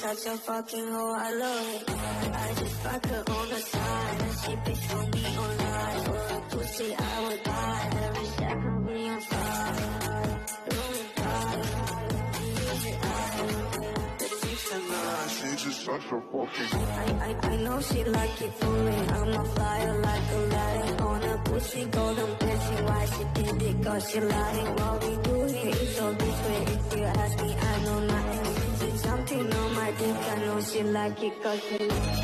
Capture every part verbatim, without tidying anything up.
such a fucking hoe, I love it. I just fuck her on the side, and she bitch for me online. For a pussy, I would die. Every second be on fire. She's just such a fucking. I, I, I know she like it for me. I'm a flyer like Aladdin on a pussy golden blessing. Why she did it? Cause she lying. What we do here is so different. If you ask me, I know nothing. She's something on my dick. I know she like it cause she.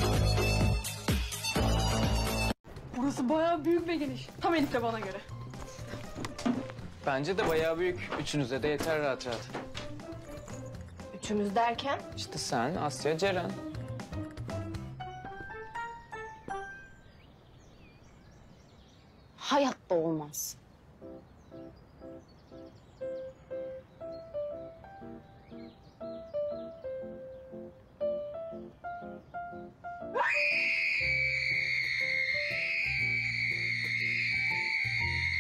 Burası bayağı büyük ve geniş. Tam Elif'le bana göre. Bence de bayağı büyük. Üçünüze de yeter rahat rahat. Üçümüz derken? İşte sen, Asya, Ceren. Hayatta olmaz.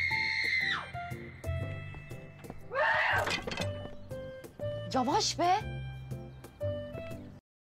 Yavaş be.